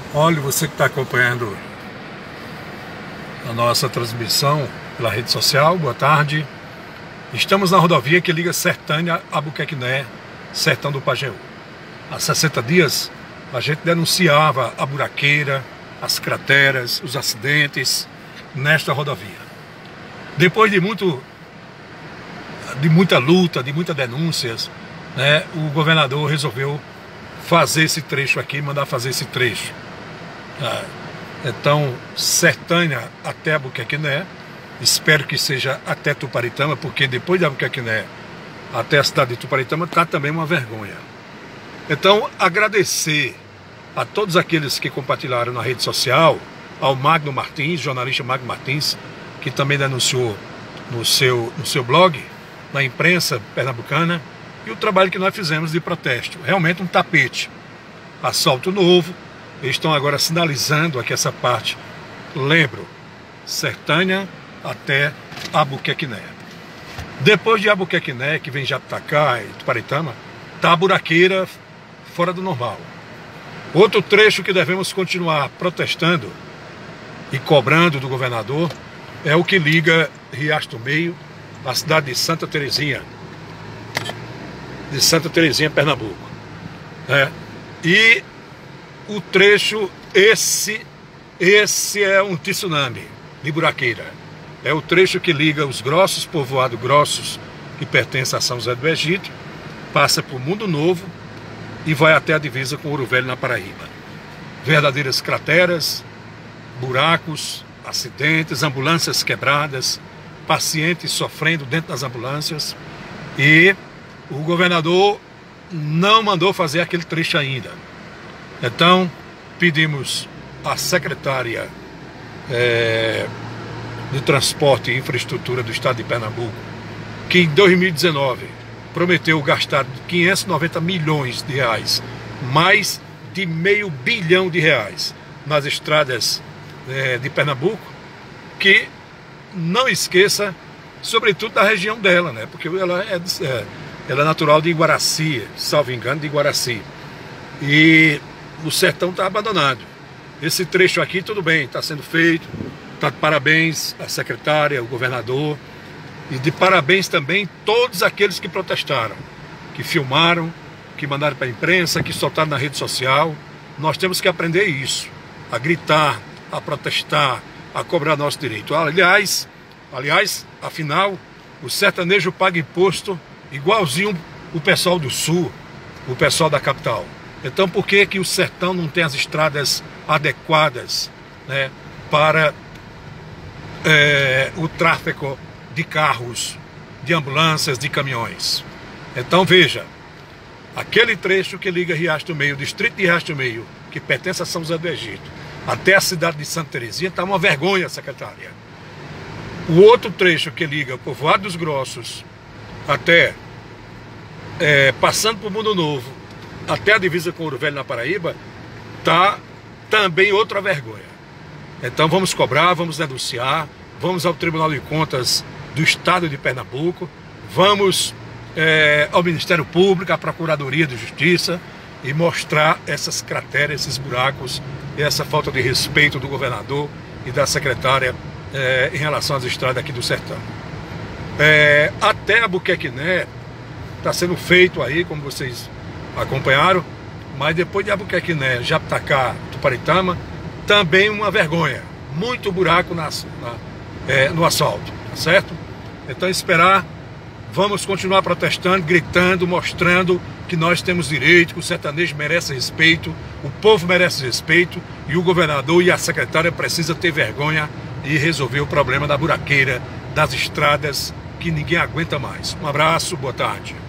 Olha, você que está acompanhando a nossa transmissão pela rede social, boa tarde. Estamos na rodovia que liga Sertânia a Buquequiné, Sertão do Pajeú. Há 60 dias a gente denunciava a buraqueira, as crateras, os acidentes nesta rodovia. Depois de muita luta, de muitas denúncias, o governador resolveu fazer esse trecho aqui, mandar fazer esse trecho. Então, Sertânia até Buquequiné, espero que seja até Tuparitama, porque depois de Buquequiné até a cidade de Tuparitama está também uma vergonha. Então, agradecer a todos aqueles que compartilharam na rede social, ao Magno Martins, jornalista Magno Martins, que também denunciou no seu blog, na imprensa pernambucana, e o trabalho que nós fizemos de protesto. Realmente um tapete. Asfalto novo. Eles estão agora sinalizando aqui essa parte. Lembro, Sertânia até Buquequiné. Depois de Buquequiné, que vem Japitacá e Tuparitama, está a buraqueira fora do normal. Outro trecho que devemos continuar protestando e cobrando do governador é o que liga Riacho do Meio à cidade de Santa Terezinha, Pernambuco. E o trecho, esse é um tsunami de buraqueira. É o trecho que liga os Grossos, povoados Grossos, que pertence a São José do Egito, passa por Mundo Novo e vai até a divisa com Ouro Velho, na Paraíba. Verdadeiras crateras, buracos, acidentes, ambulâncias quebradas, pacientes sofrendo dentro das ambulâncias, e o governador não mandou fazer aquele trecho ainda. Então, pedimos à secretária de Transporte e Infraestrutura do Estado de Pernambuco, que em 2019 prometeu gastar 590 milhões de reais, mais de R$500 bilhão nas estradas de Pernambuco, que não esqueça, sobretudo da região dela, porque ela é natural de Iguaraci, salvo engano, de Iguaraci. E o sertão está abandonado. Esse trecho aqui, tudo bem, está sendo feito. Está de parabéns à secretária, ao governador. E de parabéns também todos aqueles que protestaram, que filmaram, que mandaram para a imprensa, que soltaram na rede social. Nós temos que aprender isso, a gritar, a protestar, a cobrar nosso direito. Aliás, afinal, o sertanejo paga imposto igualzinho o pessoal do sul, o pessoal da capital. Então, por que o sertão não tem as estradas adequadas para o tráfego de carros, de ambulâncias, de caminhões? Então, veja, aquele trecho que liga Riacho do Meio, o distrito de Riacho do Meio, que pertence a São José do Egito, até a cidade de Santa Terezinha, está uma vergonha, secretária. O outro trecho que liga o povoado dos Grossos, até passando por Mundo Novo, até a divisa com Ouro Velho, na Paraíba, está também outra vergonha. Então vamos cobrar, vamos denunciar, vamos ao Tribunal de Contas do Estado de Pernambuco, vamos ao Ministério Público, à Procuradoria de Justiça, e mostrar essas crateras, esses buracos, e essa falta de respeito do governador e da secretária em relação às estradas aqui do sertão. Até a Buquequiné está sendo feito aí, como vocês acompanharam, mas depois de Buquequiné, Japitacá, Tuparitama, também uma vergonha, muito buraco no asfalto, tá certo? Então esperar, vamos continuar protestando, gritando, mostrando que nós temos direito, que o sertanejo merece respeito, o povo merece respeito, e o governador e a secretária precisam ter vergonha e resolver o problema da buraqueira, das estradas que ninguém aguenta mais. Um abraço, boa tarde.